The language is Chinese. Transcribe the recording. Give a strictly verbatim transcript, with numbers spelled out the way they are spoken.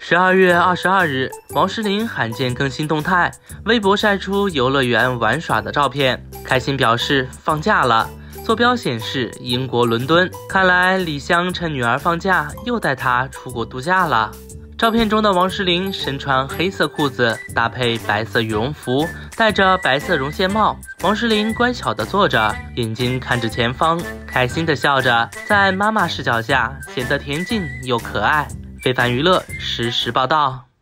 十二月二十二日，王诗龄罕见更新动态，微博晒出游乐园玩耍的照片，开心表示放假了。坐标显示英国伦敦，看来李湘趁女儿放假又带她出国度假了。照片中的王诗龄身穿黑色裤子，搭配白色羽绒服，戴着白色绒线帽。王诗龄乖巧地坐着，眼睛看着前方，开心地笑着，在妈妈视角下显得恬静又可爱。非凡娱乐实时报道。